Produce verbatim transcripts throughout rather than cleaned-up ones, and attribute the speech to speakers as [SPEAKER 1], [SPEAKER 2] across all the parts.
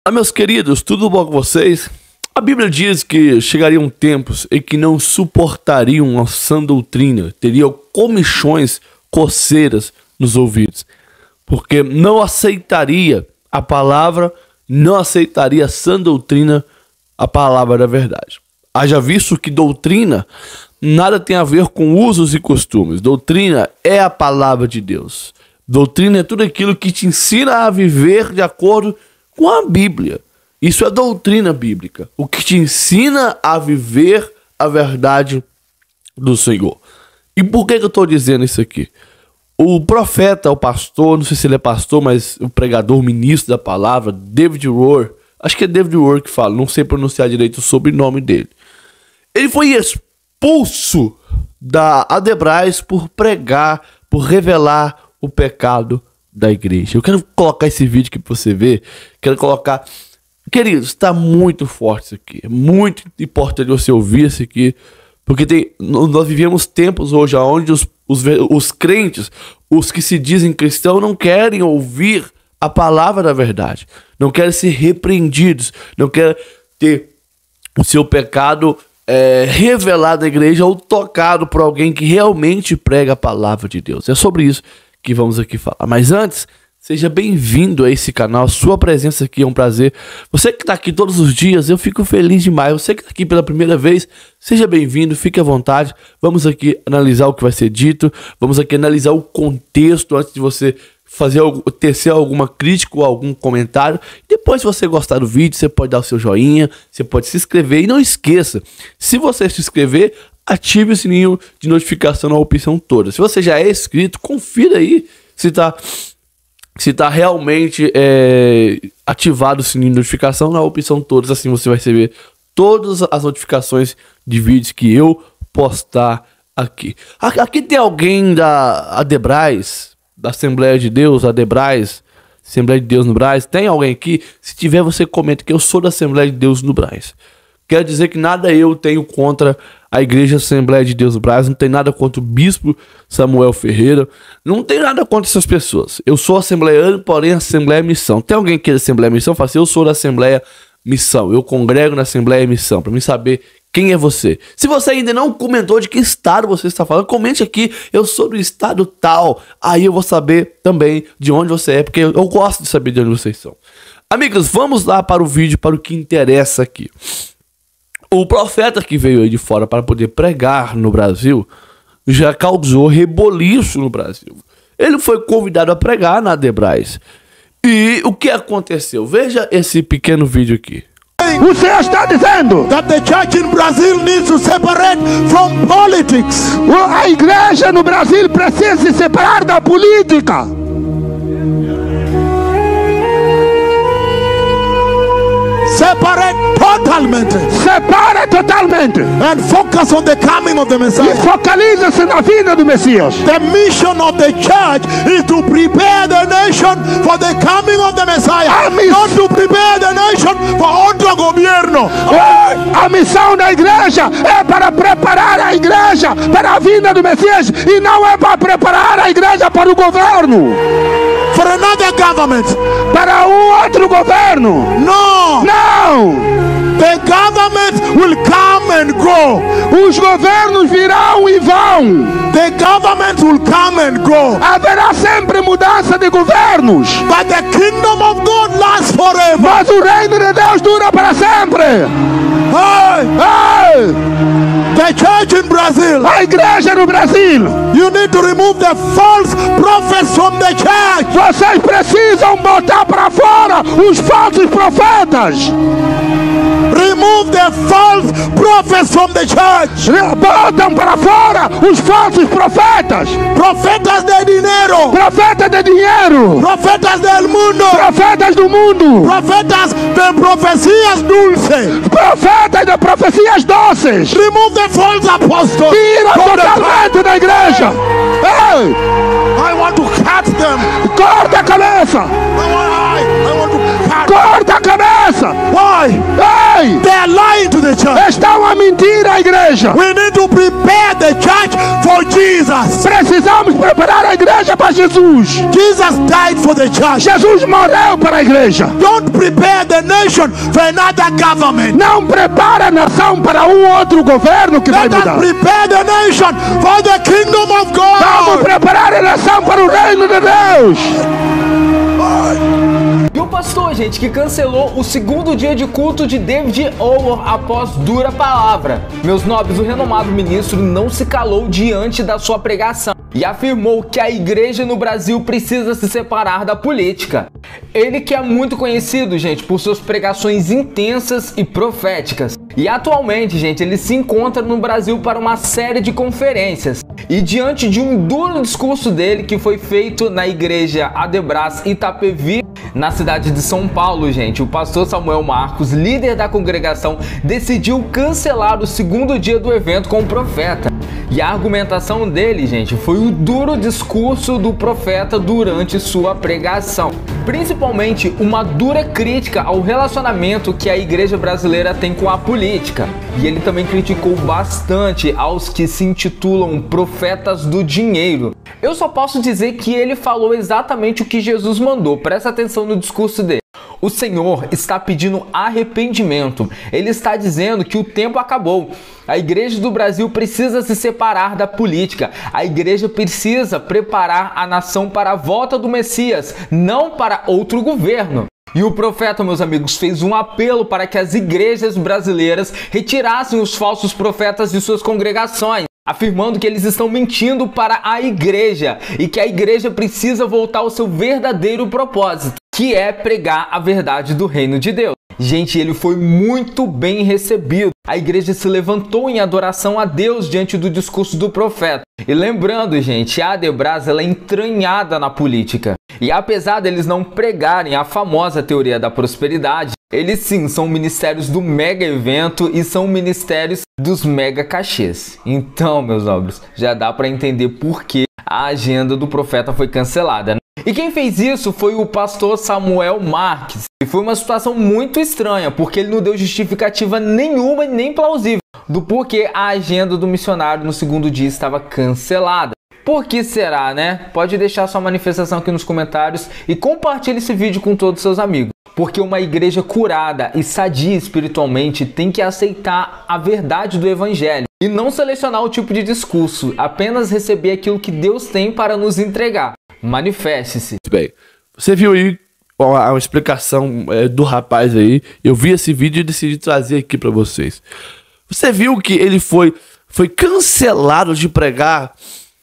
[SPEAKER 1] Olá, meus queridos, tudo bom com vocês? A Bíblia diz que chegariam tempos em que não suportariam a sã doutrina, teriam comichões, coceiras nos ouvidos, porque não aceitaria a palavra, não aceitaria a sã doutrina, a palavra da verdade. Haja visto que doutrina nada tem a ver com usos e costumes. Doutrina é a palavra de Deus. Doutrina é tudo aquilo que te ensina a viver de acordo com a Bíblia. Isso é doutrina bíblica. O que te ensina a viver a verdade do Senhor. E por que que eu estou dizendo isso aqui? O profeta, o pastor, não sei se ele é pastor, mas o pregador, o ministro da palavra, David Rohr, acho que é David Rohr que fala, não sei pronunciar direito o sobrenome dele. Ele foi expulso da Adebrais por pregar, por revelar o pecado da igreja. Eu quero colocar esse vídeo aqui para você ver. Quero colocar... Queridos, está muito forte isso aqui. É muito importante você ouvir isso aqui. Porque tem, nós vivemos tempos hoje onde os, os, os crentes, os que se dizem cristãos, não querem ouvir a palavra da verdade. Não querem ser repreendidos. Não querem ter o seu pecado é, revelado à igreja ou tocado por alguém que realmente prega a palavra de Deus. É sobre isso que vamos aqui falar. Mas antes, seja bem-vindo a esse canal. Sua presença aqui é um prazer. Você que está aqui todos os dias, eu fico feliz demais. Você que está aqui pela primeira vez, seja bem-vindo, fique à vontade. Vamos aqui analisar o que vai ser dito. Vamos aqui analisar o contexto antes de você fazer tecer alguma crítica ou algum comentário. Depois, se você gostar do vídeo, você pode dar o seu joinha, você pode se inscrever. E não esqueça, se você se inscrever, ative o sininho de notificação na opção toda. Se você já é inscrito, confira aí se está se tá realmente é, ativado o sininho de notificação na opção todas. Assim você vai receber todas as notificações de vídeos que eu postar aqui. Aqui tem alguém da Adebrais, da Assembleia de Deus, Adebrais, Assembleia de Deus no Brás. Tem alguém aqui? Se tiver, você comenta que eu sou da Assembleia de Deus no Brás. Quero dizer que nada eu tenho contra a Igreja Assembleia de Deus do Brás, não tem nada contra o Bispo Samuel Ferreira, não tem nada contra essas pessoas. Eu sou assembleiano, porém Assembleia Missão. Tem alguém que é da Assembleia Missão? Fala assim, eu sou da Assembleia Missão, eu congrego na Assembleia Missão, para mim saber quem é você. Se você ainda não comentou de que estado você está falando, comente aqui, eu sou do estado tal, aí eu vou saber também de onde você é, porque eu gosto de saber de onde vocês são. Amigos, vamos lá para o vídeo, para o que interessa aqui. O profeta que veio aí de fora para poder pregar no Brasil já causou reboliço no Brasil. Ele foi convidado a pregar na Adebrais. E o que aconteceu? Veja esse pequeno vídeo aqui.
[SPEAKER 2] O Senhor está dizendo
[SPEAKER 3] that the church in Brazil needs to separate from politics.
[SPEAKER 2] A igreja no Brasil precisa se separar da política.
[SPEAKER 3] Separate totalmente.
[SPEAKER 2] Separa totalmente.
[SPEAKER 3] And focus on the coming of the
[SPEAKER 2] E
[SPEAKER 3] Messiah.
[SPEAKER 2] focaliza-se na vinda do Messias.
[SPEAKER 3] The mission of the church is to prepare the nation for the coming of the Messiah. Not to prepare the nation for outro gobierno.
[SPEAKER 2] A missão da igreja é para preparar a igreja para a vinda do Messias e não é para preparar a igreja para o governo.
[SPEAKER 3] For another government.
[SPEAKER 2] Para um outro governo.
[SPEAKER 3] No.
[SPEAKER 2] Não.
[SPEAKER 3] The government will come and go.
[SPEAKER 2] Os governos virão e vão.
[SPEAKER 3] The government will come and go.
[SPEAKER 2] Haverá sempre mudança de governos.
[SPEAKER 3] But the kingdom of God lasts forever.
[SPEAKER 2] Mas o reino de Deus dura para sempre.
[SPEAKER 3] Hey.
[SPEAKER 2] Hey.
[SPEAKER 3] The church in Brazil.
[SPEAKER 2] A igreja no Brasil.
[SPEAKER 3] You need to remove the false prophets from the church.
[SPEAKER 2] Vocês precisam botar para fora os falsos profetas.
[SPEAKER 3] Remove the false prophets from the church.
[SPEAKER 2] Botam para fora os falsos profetas.
[SPEAKER 3] Profetas de dinheiro.
[SPEAKER 2] Profetas de dinheiro.
[SPEAKER 3] Profetas del mundo.
[SPEAKER 2] Profetas do mundo.
[SPEAKER 3] Profetas de profecias dulces.
[SPEAKER 2] Profetas de profecias doces.
[SPEAKER 3] Remove the false apostles.
[SPEAKER 2] Tira totalmente da igreja. Ei!
[SPEAKER 3] I want to cut them.
[SPEAKER 2] Corta a cabeça.
[SPEAKER 3] I want, I, I want to cut.
[SPEAKER 2] Corta a cabeça. cabeça.
[SPEAKER 3] Why?
[SPEAKER 2] Ei!
[SPEAKER 3] They are lying to the church.
[SPEAKER 2] Estão a mentir à igreja.
[SPEAKER 3] We need to prepare the church for Jesus.
[SPEAKER 2] Precisamos preparar a igreja para Jesus.
[SPEAKER 3] Jesus died for the church.
[SPEAKER 2] Jesus morreu para a igreja.
[SPEAKER 3] Don't prepare the nation for another government.
[SPEAKER 2] Não prepara a nação para um outro governo que vai
[SPEAKER 3] Let us
[SPEAKER 2] mudar.
[SPEAKER 3] prepare the nation for the kingdom of
[SPEAKER 2] Vamos
[SPEAKER 3] God.
[SPEAKER 2] preparar a nação para o reino de Deus.
[SPEAKER 4] E o pastor, gente, que cancelou o segundo dia de culto de David Owoh após dura palavra. Meus nobres, o renomado ministro não se calou diante da sua pregação e afirmou que a igreja no Brasil precisa se separar da política. Ele que é muito conhecido, gente, por suas pregações intensas e proféticas. E atualmente, gente, ele se encontra no Brasil para uma série de conferências. E diante de um duro discurso dele que foi feito na igreja Adebras Itapevi, na cidade de São Paulo, gente, o pastor Samuel Marcos, líder da congregação, decidiu cancelar o segundo dia do evento com o profeta. E a argumentação dele, gente, foi o duro discurso do profeta durante sua pregação. Principalmente uma dura crítica ao relacionamento que a igreja brasileira tem com a política. E ele também criticou bastante aos que se intitulam profetas do dinheiro. Eu só posso dizer que ele falou exatamente o que Jesus mandou. Presta atenção no discurso dele. O Senhor está pedindo arrependimento. Ele está dizendo que o tempo acabou. A igreja do Brasil precisa se separar da política. A igreja precisa preparar a nação para a volta do Messias, não para outro governo. E o profeta, meus amigos, fez um apelo para que as igrejas brasileiras retirassem os falsos profetas de suas congregações, afirmando que eles estão mentindo para a igreja e que a igreja precisa voltar ao seu verdadeiro propósito, que é pregar a verdade do reino de Deus. Gente, ele foi muito bem recebido. A igreja se levantou em adoração a Deus diante do discurso do profeta. E lembrando, gente, a Adebras ela é entranhada na política. E apesar deles não pregarem a famosa teoria da prosperidade, eles sim são ministérios do mega evento e são ministérios dos mega cachês. Então, meus nobres, já dá para entender por que a agenda do profeta foi cancelada, né? E quem fez isso foi o pastor Samuel Marques. E foi uma situação muito estranha, porque ele não deu justificativa nenhuma e nem plausível do porquê a agenda do missionário no segundo dia estava cancelada. Por que será, né? Pode deixar sua manifestação aqui nos comentários e compartilhe esse vídeo com todos os seus amigos. Porque uma igreja curada e sadia espiritualmente tem que aceitar a verdade do evangelho e não selecionar o tipo de discurso, apenas receber aquilo que Deus tem para nos entregar. Manifeste-se.
[SPEAKER 1] Bem, você viu aí uma, uma explicação é, do rapaz aí. Eu vi esse vídeo e decidi trazer aqui para vocês. Você viu que ele foi, foi cancelado de pregar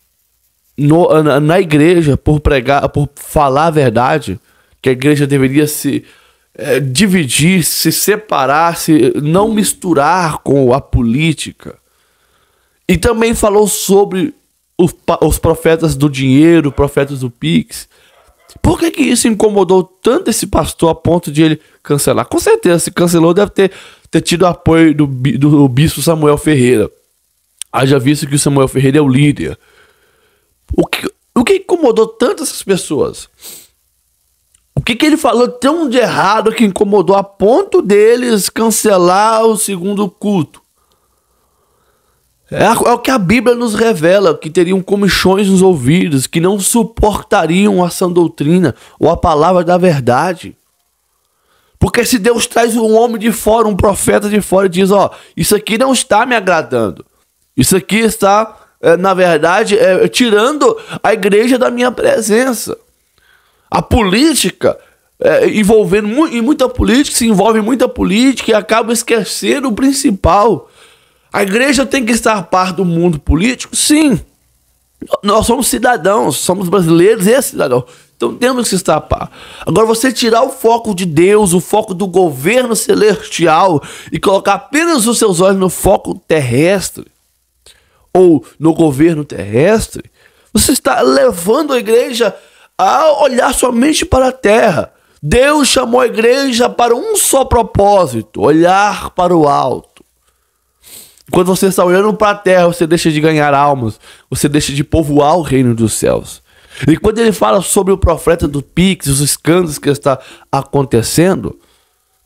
[SPEAKER 1] no, na, na igreja por pregar, por falar a verdade, que a igreja deveria se é, dividir, se separar, se não misturar com a política. E também falou sobre os, os profetas do dinheiro, profetas do Pix. Por que que isso incomodou tanto esse pastor a ponto de ele cancelar? Com certeza, se cancelou, deve ter, ter tido apoio do, do bispo Samuel Ferreira. Haja visto que o Samuel Ferreira é o líder. O que, o que incomodou tanto essas pessoas? O que que ele falou tão de errado que incomodou a ponto deles cancelar o segundo culto? É, é o que a Bíblia nos revela, que teriam comichões nos ouvidos, que não suportariam a sã doutrina ou a palavra da verdade. Porque se Deus traz um homem de fora, um profeta de fora e diz, ó, isso aqui não está me agradando. Isso aqui está, é, na verdade, é, tirando a igreja da minha presença. A política, é, envolvendo mu em muita política, se envolve em muita política e acaba esquecendo o principal. A igreja tem que estar par do mundo político? Sim. Nós somos cidadãos, somos brasileiros e cidadãos. Então temos que estar par. Agora você tirar o foco de Deus, o foco do governo celestial e colocar apenas os seus olhos no foco terrestre ou no governo terrestre, você está levando a igreja a olhar somente para a terra. Deus chamou a igreja para um só propósito, olhar para o alto. Quando você está olhando para a terra, você deixa de ganhar almas, você deixa de povoar o reino dos céus. E quando ele fala sobre o profeta do Pix, os escândalos que está acontecendo,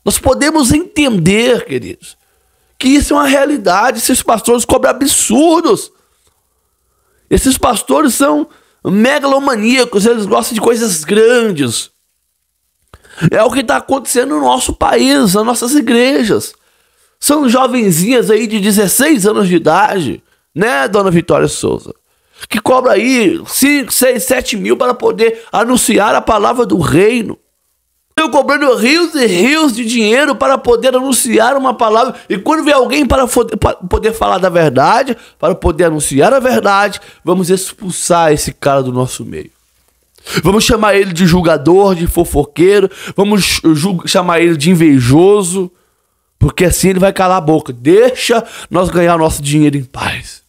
[SPEAKER 1] Nós podemos entender, queridos, que isso é uma realidade. Esses pastores cobram absurdos. Esses pastores são megalomaníacos, eles gostam de coisas grandes. É o que está acontecendo no nosso país, nas nossas igrejas. São jovenzinhas aí de dezesseis anos de idade, né, dona Vitória Souza? Que cobra aí cinco, seis, sete mil para poder anunciar a palavra do reino. Eu cobrando rios e rios de dinheiro para poder anunciar uma palavra. E quando vem alguém para poder falar da verdade, para poder anunciar a verdade, vamos expulsar esse cara do nosso meio. Vamos chamar ele de julgador, de fofoqueiro. Vamos chamar ele de invejoso. Porque assim ele vai calar a boca. Deixa nós ganhar o nosso dinheiro em paz.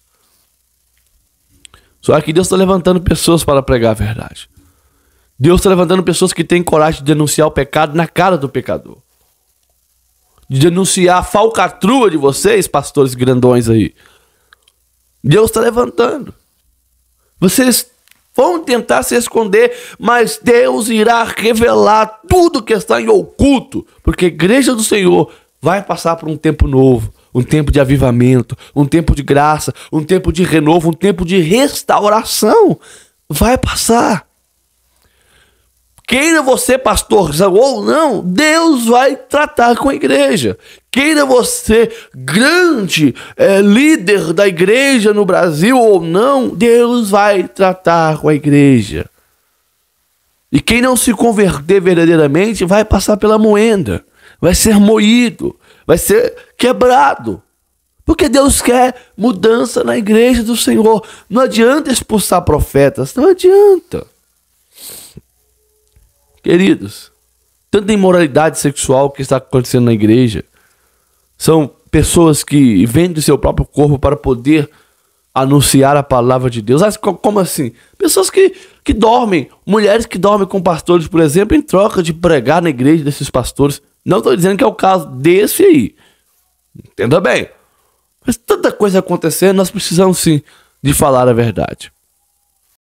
[SPEAKER 1] Só que Deus está levantando pessoas para pregar a verdade. Deus está levantando pessoas que têm coragem de denunciar o pecado na cara do pecador. De denunciar a falcatrua de vocês, pastores grandões aí. Deus está levantando. Vocês vão tentar se esconder, mas Deus irá revelar tudo que está em oculto. Porque a igreja do Senhor vai passar por um tempo novo. Um tempo de avivamento, um tempo de graça, um tempo de renovo, um tempo de restauração. Vai passar. Queira você pastorzão ou não, Deus vai tratar com a igreja. Queira você grande é, líder da igreja no Brasil ou não, Deus vai tratar com a igreja. E quem não se converter verdadeiramente vai passar pela moenda, vai ser moído, vai ser quebrado. Porque Deus quer mudança na igreja do Senhor. Não adianta expulsar profetas, não adianta. Queridos, tanta imoralidade sexual que está acontecendo na igreja. São pessoas que vendem seu próprio corpo para poder anunciar a palavra de Deus. Como assim? Pessoas que, que dormem, mulheres que dormem com pastores, por exemplo, em troca de pregar na igreja desses pastores. Não estou dizendo que é o caso desse aí. Entenda bem. Mas tanta coisa acontecendo, nós precisamos sim de falar a verdade.